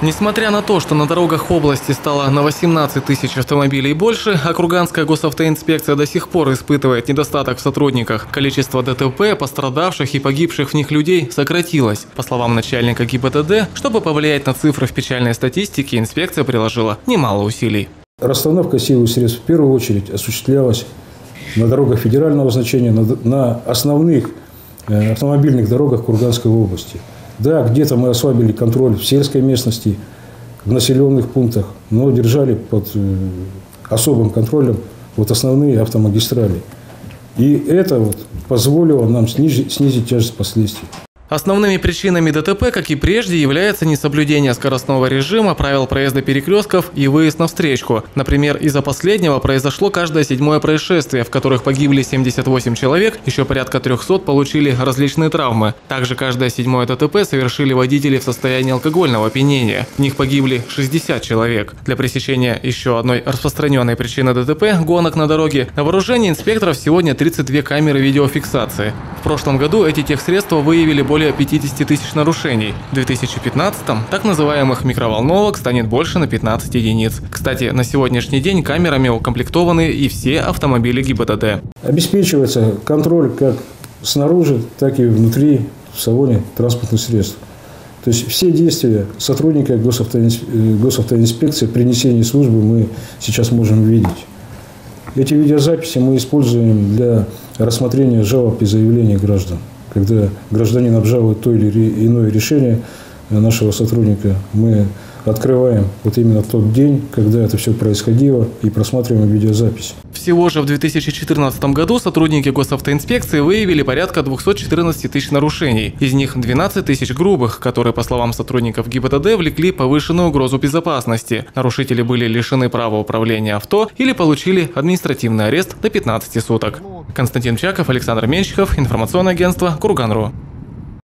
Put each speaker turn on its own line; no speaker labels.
Несмотря на то, что на дорогах области стало на 18 тысяч автомобилей больше, а Курганская госавтоинспекция до сих пор испытывает недостаток в сотрудниках, количество ДТП, пострадавших и погибших в них людей сократилось. По словам начальника ГИБДД, чтобы повлиять на цифры в печальной статистике, инспекция приложила немало усилий.
Расстановка сил и средств в первую очередь осуществлялась на дорогах федерального значения, на основных автомобильных дорогах Курганской области. Да, где-то мы ослабили контроль в сельской местности, в населенных пунктах, но держали под особым контролем основные автомагистрали. И это позволило нам снизить тяжесть последствий.
Основными причинами ДТП, как и прежде, является несоблюдение скоростного режима, правил проезда перекрестков и выезд на встречку. Например, из-за последнего произошло каждое 7-е происшествие, в которых погибли 78 человек, еще порядка 300 получили различные травмы. Также каждое 7-е ДТП совершили водители в состоянии алкогольного опьянения. В них погибли 60 человек. Для пресечения еще одной распространенной причины ДТП – гонок на дороге, на вооружении инспекторов сегодня 32 камеры видеофиксации. В прошлом году эти техсредства выявили более 50 тысяч нарушений. В 2015-м так называемых микроволновок станет больше на 15 единиц. Кстати, на сегодняшний день камерами укомплектованы и все автомобили ГИБДД.
Обеспечивается контроль как снаружи, так и внутри в салоне транспортных средств. То есть все действия сотрудника госавтоинспекции при несении службы мы сейчас можем видеть. Эти видеозаписи мы используем для рассмотрения жалоб и заявлений граждан. Когда гражданин обжалует то или иное решение нашего сотрудника, мы открываем именно тот день, когда это все происходило, и просматриваем видеозапись.
Всего же в 2014 году сотрудники госавтоинспекции выявили порядка 214 тысяч нарушений. Из них 12 тысяч грубых, которые, по словам сотрудников ГИБДД, влекли повышенную угрозу безопасности. Нарушители были лишены права управления авто или получили административный арест до 15 суток. Константин Чаков, Александр Менщиков, информационное агентство Курган.ру.